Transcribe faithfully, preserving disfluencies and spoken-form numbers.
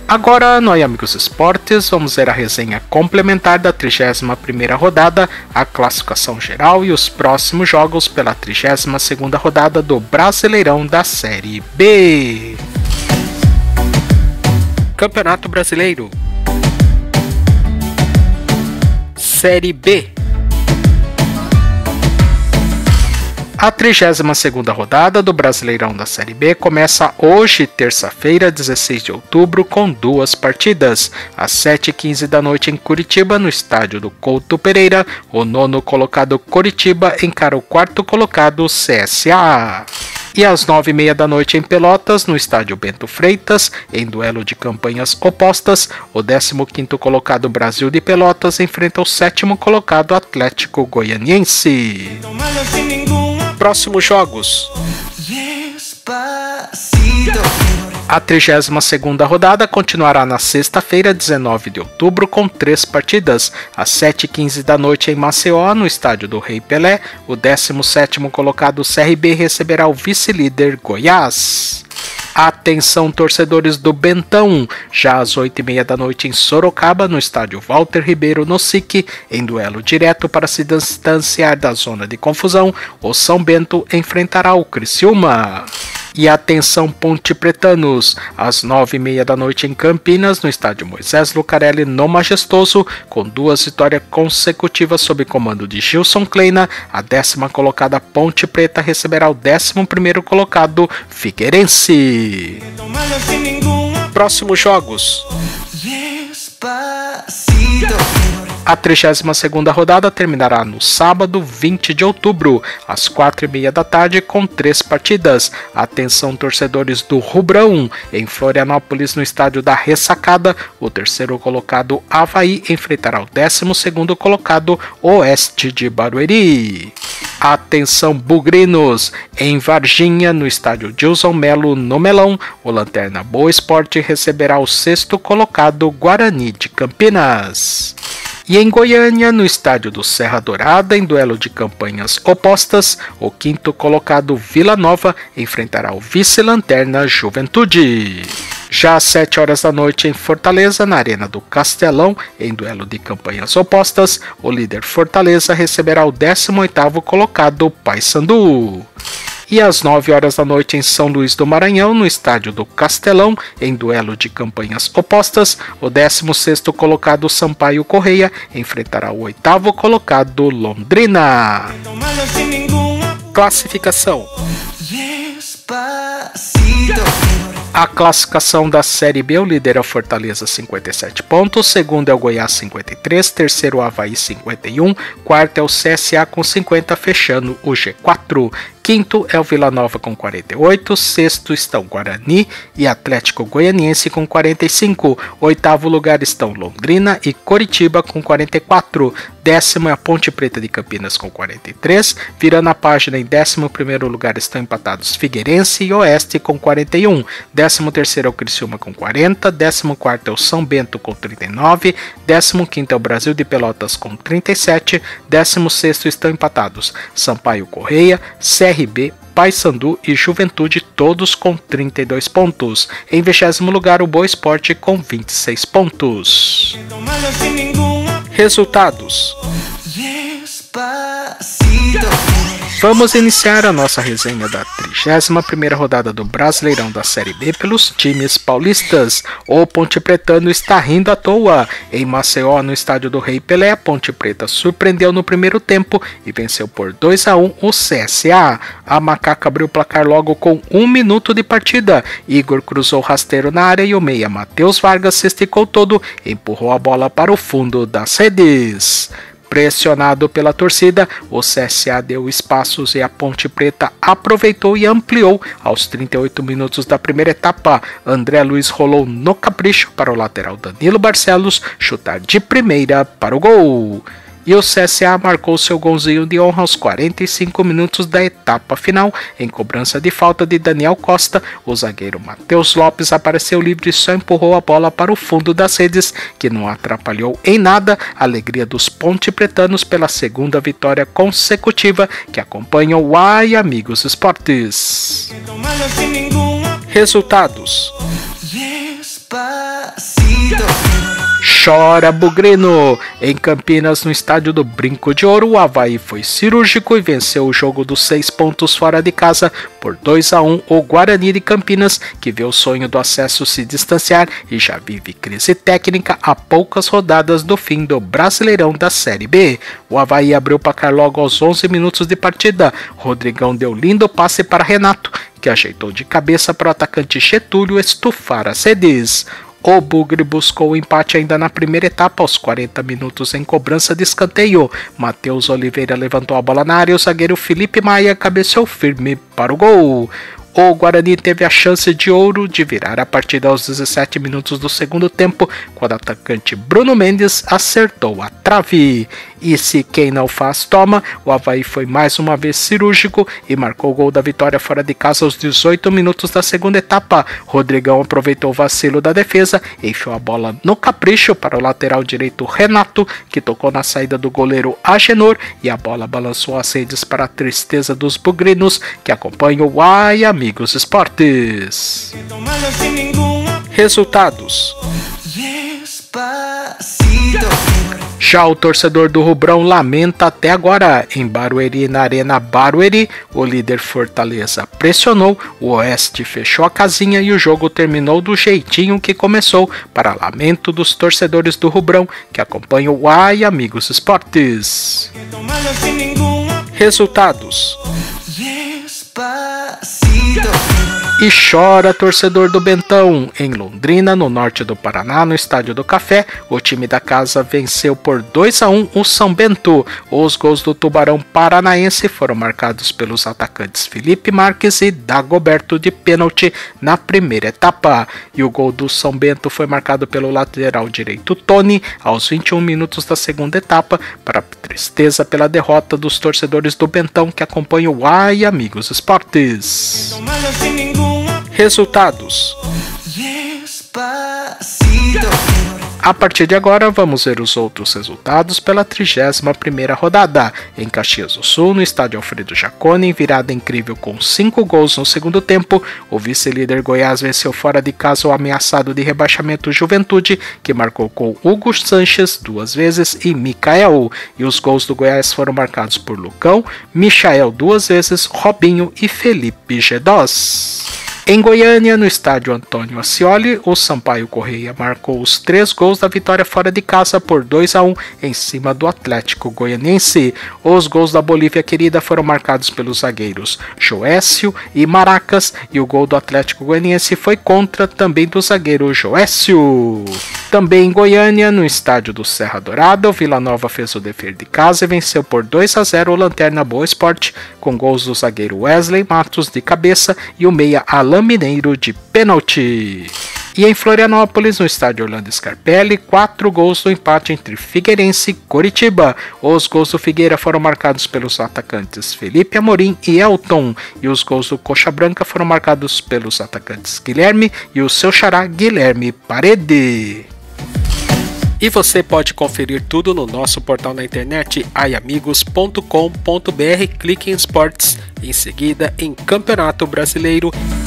Agora, no Amigos Esportes, vamos ver a resenha complementar da trigésima primeira rodada, a classificação geral e os próximos jogos pela trigésima segunda rodada do Brasileirão da Série B. Campeonato Brasileiro, Série B. A trigésima segunda rodada do Brasileirão da Série B começa hoje, terça-feira, dezesseis de outubro, com duas partidas. Às sete e quinze da noite em Curitiba, no estádio do Couto Pereira, o nono colocado Coritiba encara o quarto colocado C S A. E às nove e meia da noite em Pelotas, no estádio Bento Freitas, em duelo de campanhas opostas, o décimo quinto colocado Brasil de Pelotas enfrenta o sétimo colocado Atlético Goianiense. Próximos jogos. A trigésima segunda rodada continuará na sexta-feira, dezenove de outubro, com três partidas. Às sete e quinze da noite em Maceió, no estádio do Rei Pelé, o décimo sétimo colocado C R B receberá o vice-líder Goiás. Atenção, torcedores do Bentão! Já às oito e meia da noite em Sorocaba, no estádio Walter Ribeiro, no S I C, em duelo direto para se distanciar da zona de confusão, o São Bento enfrentará o Criciúma. E atenção, pontepretanos! Às nove e meia da noite em Campinas, no estádio Moisés Lucarelli, no Majestoso, com duas vitórias consecutivas sob comando de Gilson Kleina, a décima colocada Ponte Preta receberá o décimo primeiro colocado Figueirense. Próximos jogos. A trigésima segunda rodada terminará no sábado, vinte de outubro, às quatro e meia da tarde, com três partidas. Atenção, torcedores do Rubrão! Em Florianópolis, no estádio da Ressacada, o terceiro colocado Avaí enfrentará o décimo segundo colocado Oeste de Barueri. Atenção, bugrinos! Em Varginha, no estádio Gilson Melo, no Melão, o Lanterna Boa Esporte receberá o sexto colocado Guarani de Campinas. E em Goiânia, no estádio do Serra Dourada, em duelo de campanhas opostas, o quinto colocado Vila Nova enfrentará o vice-lanterna Juventude. Já às sete horas da noite em Fortaleza, na Arena do Castelão, em duelo de campanhas opostas, o líder Fortaleza receberá o décimo oitavo colocado Paysandu. E às nove horas da noite em São Luís do Maranhão, no estádio do Castelão, em duelo de campanhas opostas, o décimo sexto colocado Sampaio Correia enfrentará o oitavo colocado Londrina. Classificação. A classificação da Série B, o líder é o Fortaleza, cinquenta e sete pontos, segundo é o Goiás, cinquenta e três, terceiro o Avaí, cinquenta e um, quarto é o C S A com cinquenta, fechando o G quatro. Quinto é o Vila Nova com quarenta e oito, sexto estão Guarani e Atlético Goianiense com quarenta e cinco, oitavo lugar estão Londrina e Coritiba com quarenta e quatro, décimo é a Ponte Preta de Campinas com quarenta e três, virando a página em décimo primeiro lugar estão empatados Figueirense e Oeste com quarenta e um, décimo terceiro é o Criciúma com quarenta, décimo quarto é o São Bento com trinta e nove, décimo quinto é o Brasil de Pelotas com trinta e sete, décimo sexto estão empatados Sampaio Correia, C R B, Paysandu e Juventude, todos com trinta e dois pontos. Em vigésimo lugar, o Boa Esporte com vinte e seis pontos. Resultados. Vamos iniciar a nossa resenha da trigésima primeira rodada do Brasileirão da Série B pelos times paulistas. O Pontepretano está rindo à toa. Em Maceió, no estádio do Rei Pelé, a Ponte Preta surpreendeu no primeiro tempo e venceu por dois a um o C S A. A Macaca abriu o placar logo com um minuto de partida. Igor cruzou rasteiro na área e o meia Matheus Vargas se esticou todo e empurrou a bola para o fundo das redes. Pressionado pela torcida, o C S A deu espaços e a Ponte Preta aproveitou e ampliou. Aos trinta e oito minutos da primeira etapa, André Luiz rolou no capricho para o lateral Danilo Barcelos chutar de primeira para o gol. E o C S A marcou seu golzinho de honra aos quarenta e cinco minutos da etapa final. Em cobrança de falta de Daniel Costa, o zagueiro Matheus Lopes apareceu livre e só empurrou a bola para o fundo das redes, que não atrapalhou em nada a alegria dos pontepretanos pela segunda vitória consecutiva que acompanha o Ai Amigos Esportes. Resultados. Chora Bugrino! Em Campinas, no estádio do Brinco de Ouro, o Avaí foi cirúrgico e venceu o jogo dos seis pontos fora de casa por dois a um o Guarani de Campinas, que vê o sonho do acesso se distanciar e já vive crise técnica a poucas rodadas do fim do Brasileirão da Série B. O Avaí abriu o placar logo aos onze minutos de partida. Rodrigão deu lindo passe para Renato, que ajeitou de cabeça para o atacante Getúlio estufar as redes. O Bugre buscou o empate ainda na primeira etapa, aos quarenta minutos em cobrança de escanteio. Matheus Oliveira levantou a bola na área e o zagueiro Felipe Maia cabeceou firme para o gol. O Guarani teve a chance de ouro de virar a partida aos dezessete minutos do segundo tempo, quando o atacante Bruno Mendes acertou a trave. E se quem não faz toma, o Avaí foi mais uma vez cirúrgico e marcou o gol da vitória fora de casa aos dezoito minutos da segunda etapa. Rodrigão aproveitou o vacilo da defesa e enfiou a bola no capricho para o lateral direito Renato, que tocou na saída do goleiro Agenor, e a bola balançou as redes para a tristeza dos bugrinos, que acompanham o Ai Amigos Esportes. Resultados. Já o torcedor do Rubrão lamenta até agora. Em Barueri, na Arena Barueri, o líder Fortaleza pressionou, o Oeste fechou a casinha e o jogo terminou do jeitinho que começou, para lamento dos torcedores do Rubrão, que acompanham o Ai Amigos Esportes. Resultados. E chora torcedor do Bentão. Em Londrina, no norte do Paraná, no Estádio do Café, o time da casa venceu por dois a um o São Bento. Os gols do Tubarão Paranaense foram marcados pelos atacantes Felipe Marques e Dagoberto de pênalti na primeira etapa. E o gol do São Bento foi marcado pelo lateral direito Tony aos vinte e um minutos da segunda etapa, para tristeza pela derrota dos torcedores do Bentão, que acompanham o Ai Amigos Esportes. Resultados. A partir de agora, vamos ver os outros resultados pela trigésima primeira rodada. Em Caxias do Sul, no estádio Alfredo Jaconi, em virada incrível com cinco gols no segundo tempo, o vice-líder Goiás venceu fora de casa o ameaçado de rebaixamento Juventude, que marcou com Hugo Sanches duas vezes e Micael. E os gols do Goiás foram marcados por Lucão, Michael duas vezes, Robinho e Felipe Gedós. Em Goiânia, no estádio Antônio Ascioli, o Sampaio Correia marcou os três gols da vitória fora de casa por dois a um em cima do Atlético Goianiense. Os gols da Bolívia Querida foram marcados pelos zagueiros Joécio e Maracas, e o gol do Atlético Goianiense foi contra também do zagueiro Joécio. Também em Goiânia, no estádio do Serra Dourada, o Vila Nova fez o dever de casa e venceu por dois a zero o Lanterna Boa Esporte, com gols do zagueiro Wesley Matos de cabeça e o meia Alain Mineiro de pênalti. E em Florianópolis, no estádio Orlando Scarpelli, quatro gols do empate entre Figueirense e Coritiba. Os gols do Figueira foram marcados pelos atacantes Felipe Amorim e Elton, e os gols do Coxa Branca foram marcados pelos atacantes Guilherme e o seu xará Guilherme Parede. E você pode conferir tudo no nosso portal na internet ai amigos ponto com ponto br. Clique em esportes, em seguida em Campeonato Brasileiro.